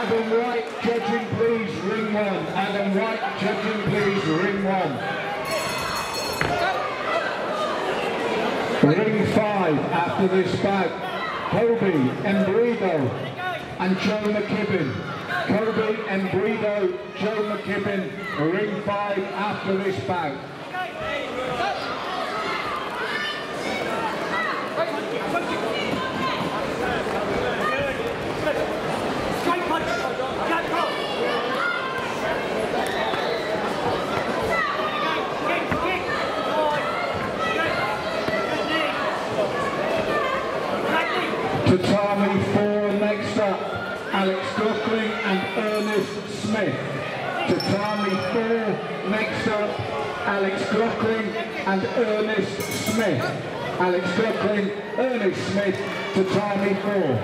Adam White, judging please, ring 1. Adam White, judging please, ring 1. Ring 5 after this bout, Kobe Embredo and Joe McKibbin. Kobe Embredo, Joe McKibbin, ring 5 after this bout. Tatami 4 next up, Alex Glockling and Ernest Smith. Tatami 4 next up, Alex Glockling and Ernest Smith. Alex Glockling, Ernest Smith, Tatami 4.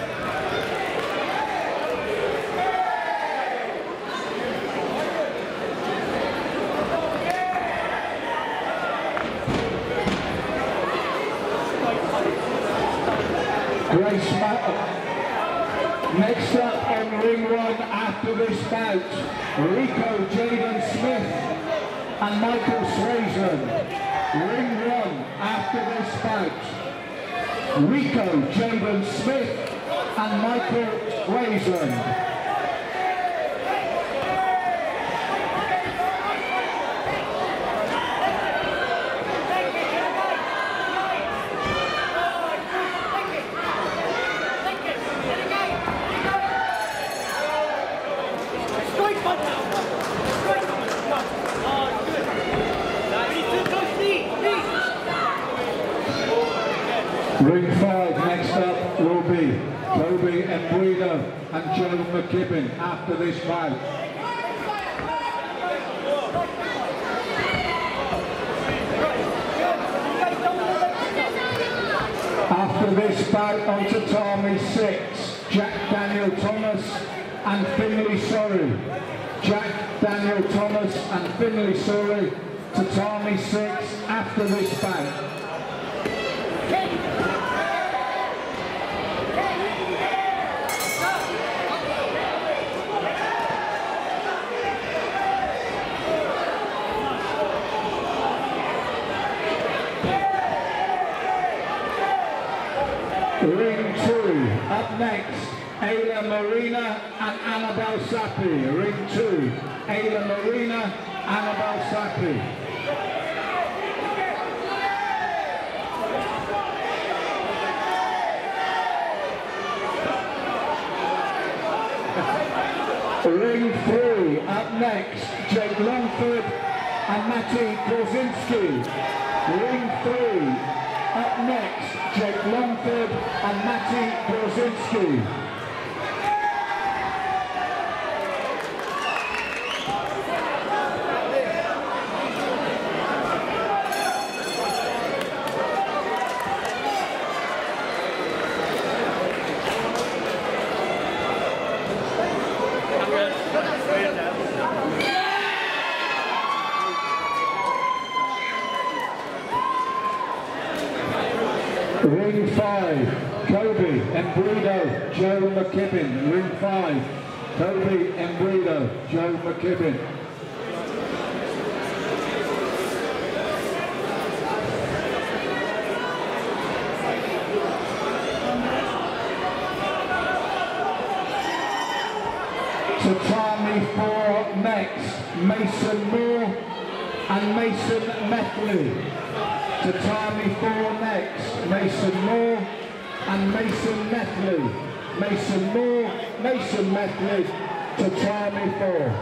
Grace Matter. Next up on ring 1 after this bout, Rico Jaden Smith and Michael Swayzlin. Ring 1 after this bout, Rico Jaden Smith and Michael Swayzlin. Ring 5 next up will be Kobe Embredo and Joe McKibbin after this bout. After this bout on tatami 6, Jack Daniel Thomas and Finley Surrey. Jack Daniel Thomas and Finley Surrey, tatami 6 after this bout. Ring 2, up next, Ayla Marina and Annabelle Sappi. Ring 2, Ayla Marina, Annabelle Sappi. Ring 3, up next, Jake Longford and Matty Korzinski. Ring 3, up next, Jake Longford and Matty Korzinski. Ring 5, Kobe Embredo, Joe McKibbin. Ring 5, Kobe Embredo, Joe McKibbin. Tatami 4 next, Mason Moore and Mason Methley. Tatami 4 next, Mason Moore and Mason Methley. Mason Moore, Mason Methley, tatami 4.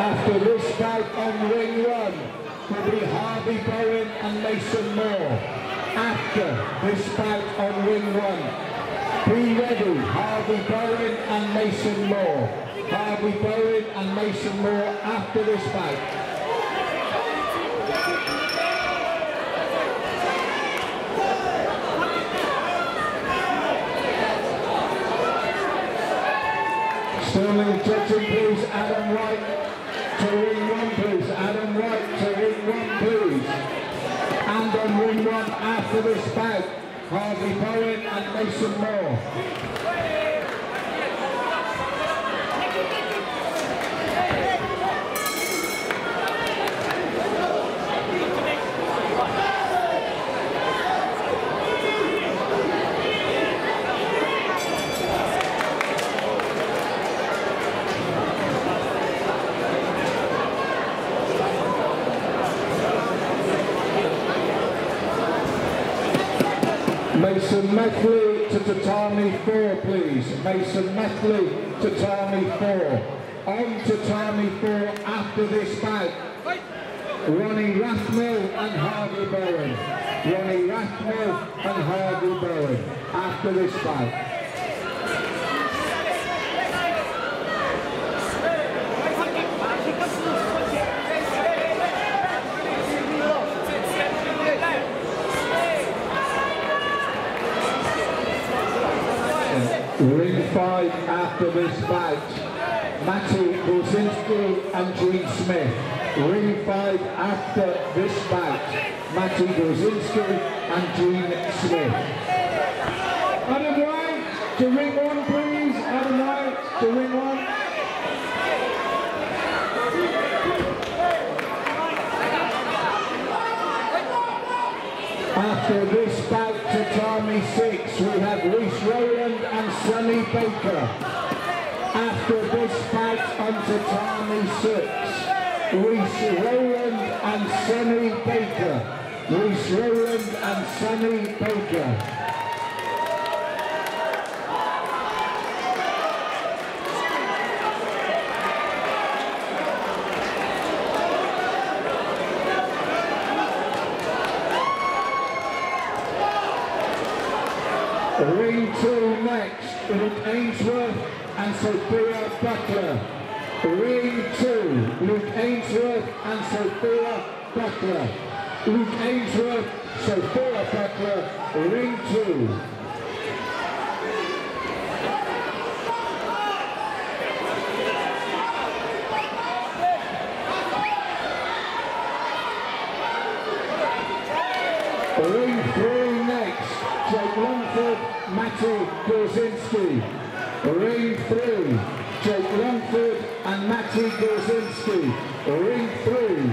After this bout on ring one will be Harvey Bowen and Mason Moore. After this bout on ring one, be ready, Harvey Bowen and Mason Moore. Harvey Bowen and Mason Moore after this bout. Sterling judging, please. Adam White to ring one, please. Adam White to ring one, please. And on ring one after this bout, Harvey Bowen and Mason Moore. Mason Methley to tatami 4, please. Mason Methley to tatami 4. On tatami 4 after this bout, Ronnie Rathmill and Harvey Bowen. Ronnie Rathmill and Harvey Bowen after this bout. Ring 5 after this bout, Matty Gorzinski and Gene Smith. Ring 5 after this bout, Matty Gorzinski and Gene Smith. Adam White to ring 1, please. Adam White to ring 1. After this bout, tatami 6, we have Reese Rowland and Sonny Baker. After this bout on tatami 6, Reese Rowland and Sonny Baker. Reese Rowland and Sonny Baker. Ring 2 next, Luke Ainsworth and Sophia Butler. Ring 2, Luke Ainsworth and Sophia Butler. Luke Ainsworth, Sophia Butler, ring 2. Ring 3 next, Jake Longford, Matty Gorzinski. Ring 3, Jake Longford and Matty Gorzinski. Ring 3.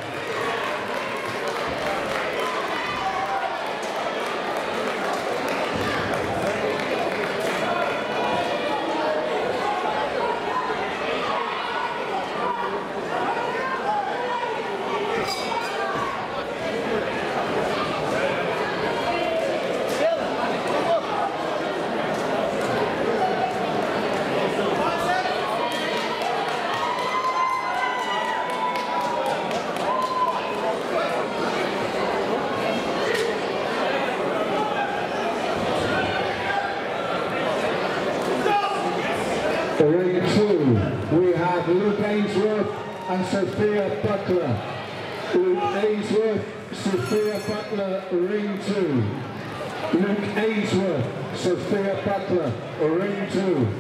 Ring 2, we have Luke Ainsworth and Sophia Butler. Luke Ainsworth, Sophia Butler, ring 2. Luke Ainsworth, Sophia Butler, ring 2.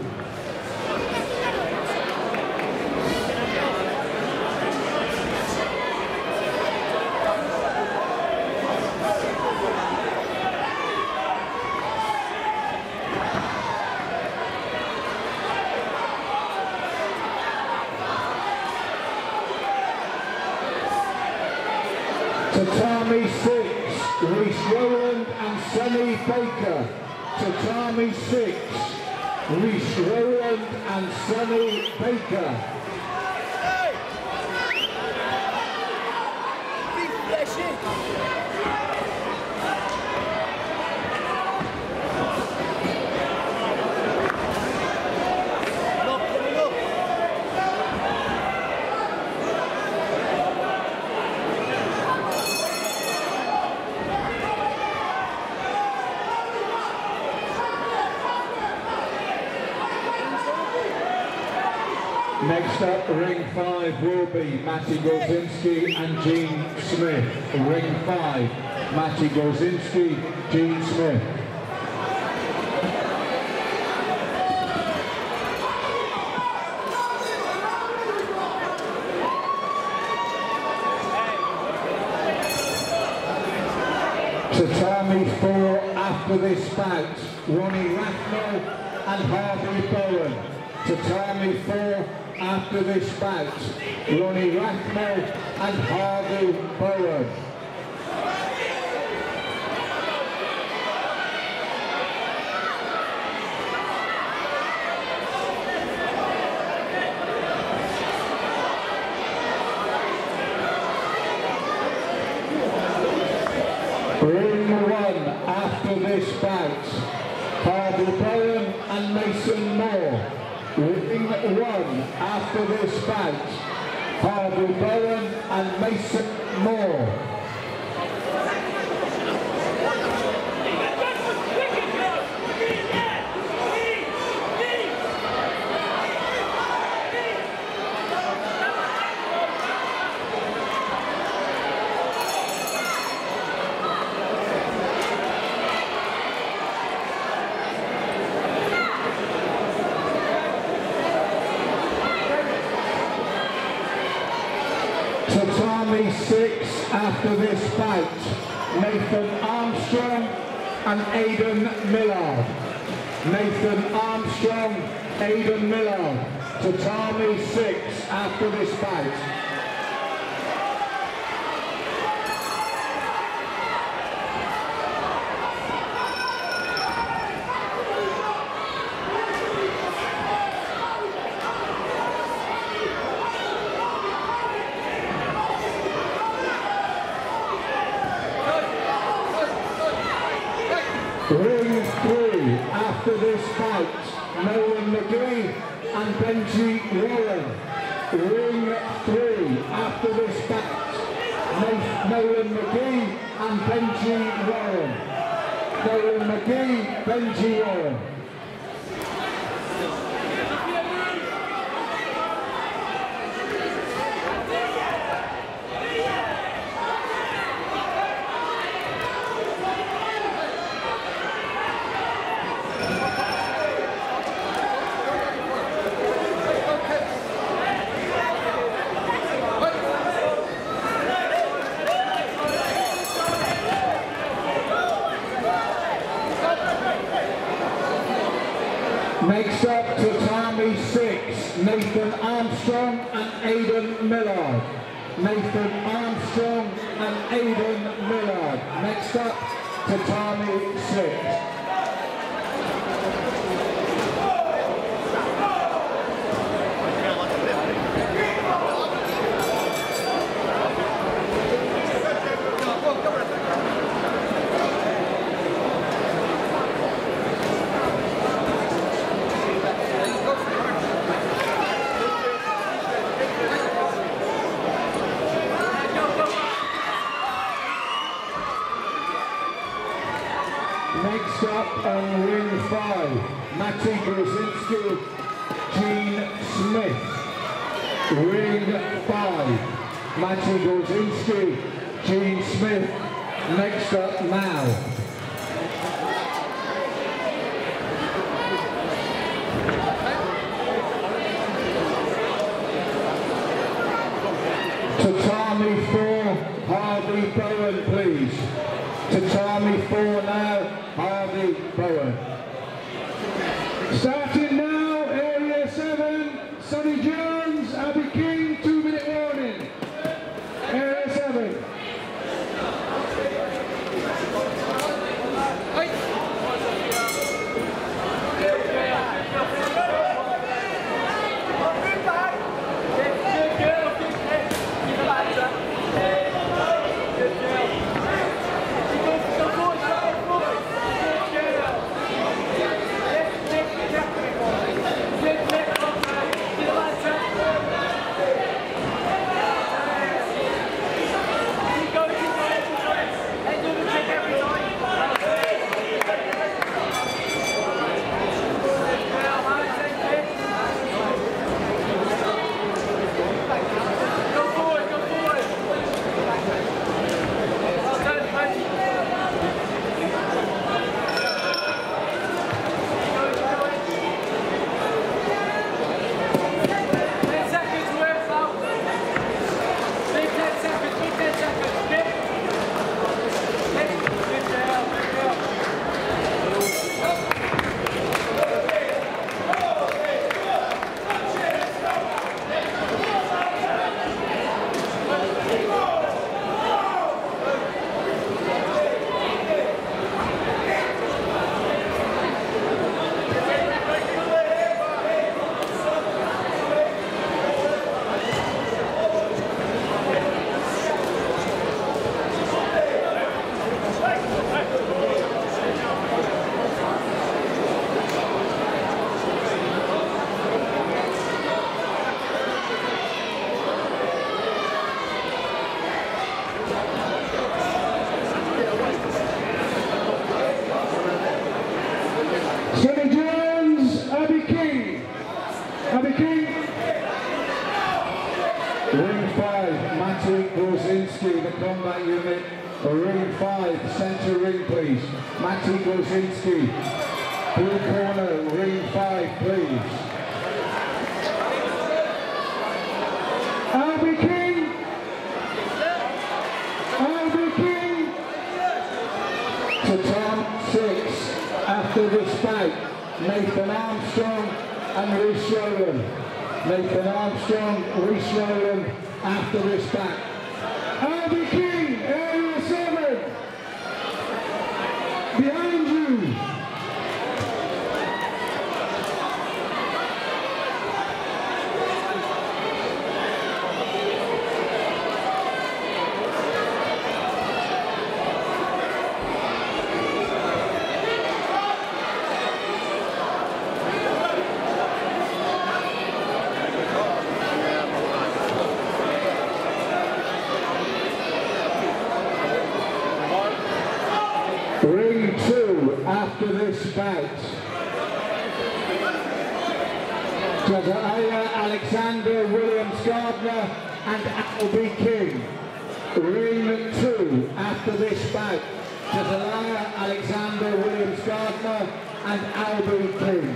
Tatami 6, Reese Rowland and Sonny Baker. Tatami 6, Reese Rowland and Sonny Baker. Next up, ring 5 will be Matty Gorzinski and Gene Smith. Ring 5, Matty Gorzinski, Gene Smith. Tatami 4 after this bout, Ronnie Rathmell and Harvey Bowen. Tatami 4 after this bout, Ronnie Rathmell and Harvey Bowen. Ring 1 after this bout, Harvey Bowen and Mason Moore. Ring 1 after this bout, Harvey Bowen and Mason Moore. Tatami 6 after this bout, Nathan Armstrong and Aidan Millard. Nathan Armstrong, Aidan Millard. Tatami 6 after this bout. Ring 3 after this fight, Nolan McGee and Benji Warren. Ring 3 after this fight, Nolan McGee and Benji Warren. Nolan McGee, Benji Warren. Next up, Tatami 6, Nathan Armstrong and Aidan Millard. Nathan Armstrong and Aidan Millard. Next up, Tatami 6. Next up on ring 5, Matty Gorzinski, Gene Smith. Ring 5, Matty Gorzinski, Gene Smith. Next up now. Tatami 4, Harvey Bowen, please. Tatami 4 now, Harvey Bowen. Starting now, Area 7, Sonny Jones, Abby King, 2-minute warning. Area 7. Gorzinski, the combat unit. Ring 5, centre ring please. Matty Gorzinski, blue corner, ring 5 please. Albie King! Albie King! To Tom 6, after this bout, Nathan Armstrong and Rhys Rowland. Nathan Armstrong, Rhys Rowland, after this bout. Albie King, area 7, behind you. Ring 2 after this bout. Josiah Alexander Williams Gardner and Albie King. Ring 2 after this bout. Josiah Alexander Williams Gardner and Albie King.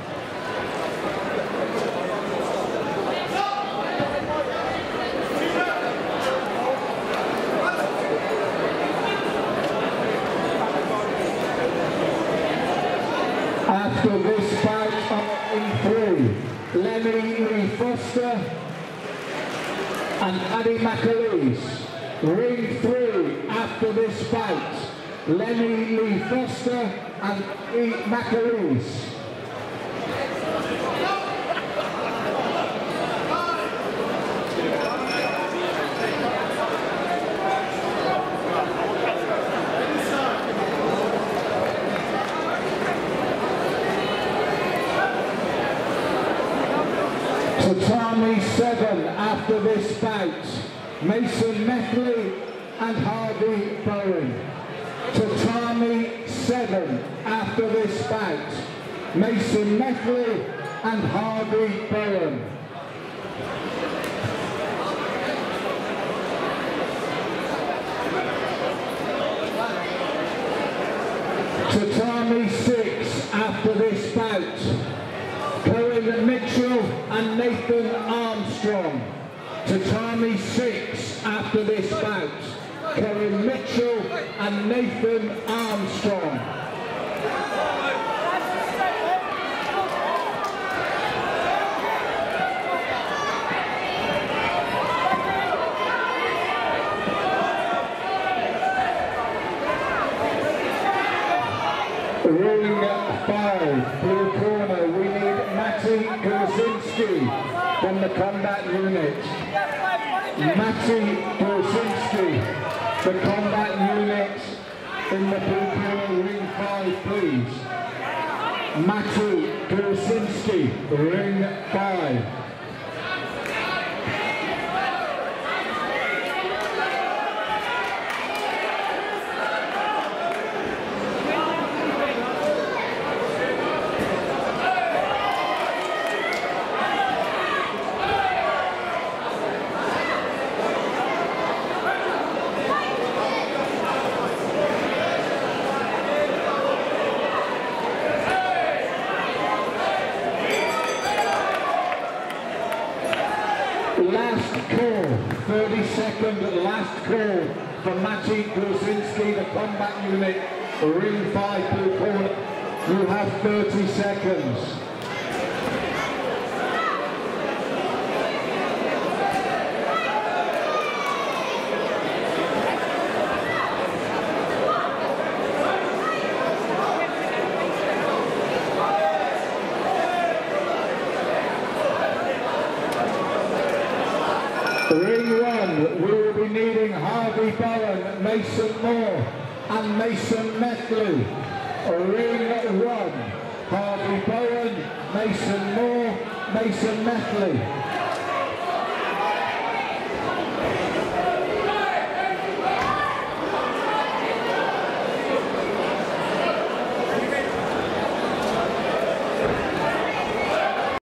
After this bout in 3, Lemmy Lee Foster and Paddy McAleese. Ring 3 after this bout, Lemmy Lee Foster and Paddy McAleese. Tatami 7 after this bout, Mason Methley and Harvey Bowen. Tatami 7 after this bout, Mason Methley and Harvey Bowen. Tatami 6 after this bout, Cohen Mitchell and Nathan Armstrong. Tatami 6 after this bout, Cohen Mitchell and Nathan Armstrong. Ring 5, blue corner, we need Matty Gorzinski from the combat unit. Matty Gorzinski, the combat unit in the blue corner, ring 5 please. Matty Gorzinski, ring 5. Last call, 30-second last call for Matty Gorzinski, the combat unit, ring 5 blue corner. You have 30 seconds. Ring 1, we will be needing Harvey Bowen, Mason Moore and Mason Methley. Ring 1, Harvey Bowen, Mason Moore, Mason Methley.